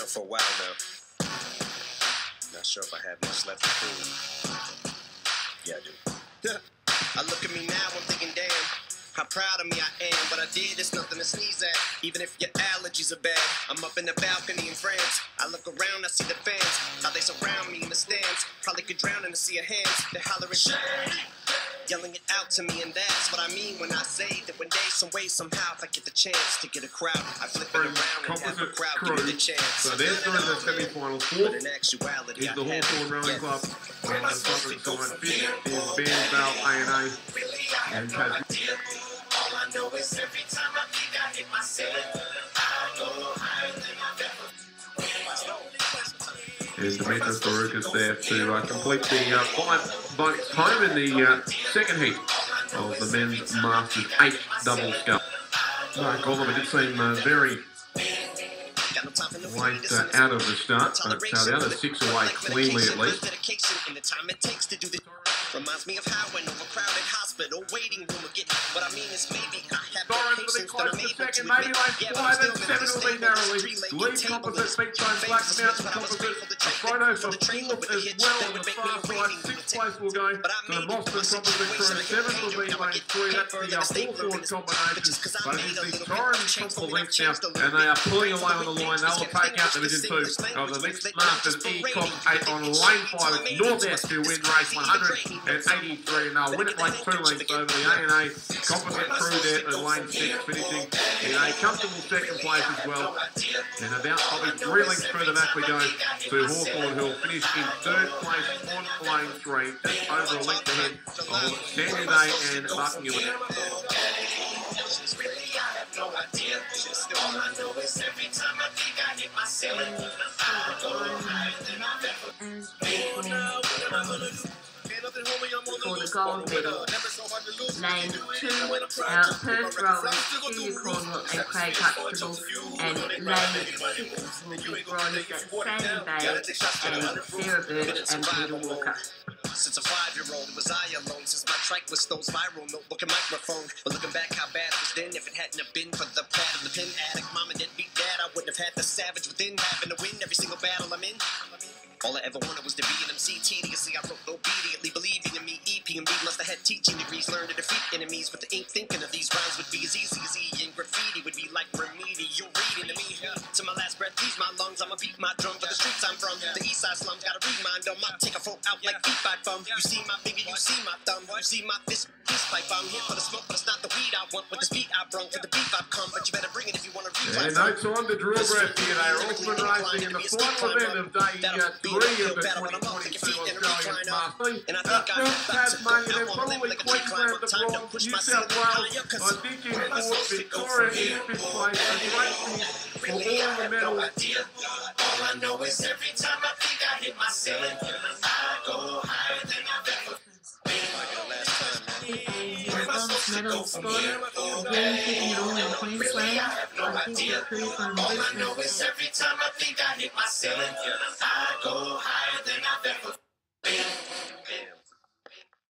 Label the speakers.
Speaker 1: around for a while now. Not sure if I have much left to prove. Yeah, I do. I look at me now, I'm thinking, damn, how proud of me I am. What I did is nothing to sneeze at, even if your allergies are bad. I'm up in the balcony in France. I look around, I see the fans, how they surround me in the stands. Probably could drown in a sea of hands. They're hollering shit, yelling it out to me, and that's what I mean when I say that one day, some way, somehow, if I get the chance to get a crowd, I flip it around and have a crowd give me the chance.
Speaker 2: So there's the semi-final four.
Speaker 1: But in actuality,
Speaker 2: is the Hawthorn Rowing Club. On the southern side, fifth is Bairnsdale A&A and Tasmania.
Speaker 3: All I know is every time I think I hit my ceiling, I go higher than I've ever.
Speaker 2: There's Demetrius Barukas there to complete the 5 votes home in the second heat of the men's Masters 8 double scull. No, Colin, it did seem very late out of the start, but the other 6 away cleanly at least.
Speaker 1: Reminds me of how an overcrowded hospital waiting room again. What I mean is maybe I have
Speaker 2: Torrens for the close to second, maybe like 5 and 7 will be narrowly. Lead composite, Big Time Black Mountain composite, a photo for 4th as well on the far side. 6th place will go to the Boston composite crew. 7th will be lane 3, that's the Hawthorn combination. But it is the Torrens composite now, and they are pulling away on the line. They will take out Division 2 of the Mixed Masters E-Comp 8 on lane 5. It's Northwest who win race 183, and they'll win it like 2 lengths over the A&A composite crew there at lane 6, finishing in a comfortable second place as well. And about probably 3 lengths further back we go to Hawthorn, who will finish in 3rd place on lane 3, just over a length ahead of Sandy Day and Buckingham.
Speaker 3: No idea. All I know is every time I think I hit my ceiling, I go higher than I've ever.
Speaker 4: For the gold medal, lane 2, Perth Rowers, Julia Cornwall and Craig Huxtable, and lane 6 will be bronze at Sandy Bay and Sarah Birch and Peter Walker.
Speaker 1: Since a 5-year-old, was I alone? Since my track was those viral notebook and microphone. But looking back how bad it was then, if it hadn't have been for the pad of the pen addict, mom and dad beat dad, I wouldn't have had the savage within, having to win every single battle I'm in. All I ever wanted was to be an MC. Tediously, I wrote obediently, believing in me. EP and B must have had teaching degrees, learned to defeat enemies with the ink. Thinking of these rhymes would be as easy as E, and graffiti would be like remedial reading to me. To my last breath, these my lungs. I'ma beat my drum for the streets I'm from. The east side slums, gotta remind them. I'll take a float out like feet by bum. You see my finger, you see my thumb. You see my fist pipe. I'm here for the smoke, but it's not the weed I want. With this beat I brung, for the beef I've come. But you better bring it if you want to replay.
Speaker 2: And notes on the drill breath here. They are Osman racing in the final event of day 3 of the 2022 Australian Masters. Tasmania, they're probably Queensland, the Bronx, New South Wales. I think in 4th, Victoria in 5th place. A great finish for all the medals.
Speaker 3: All I know is every time I think I hit my ceiling, I go higher than I've ever.
Speaker 4: Medal spot, again keeping it all in Queensland. I think the crew from
Speaker 3: All I know is every time I think I hit my ceiling, I go higher than I've ever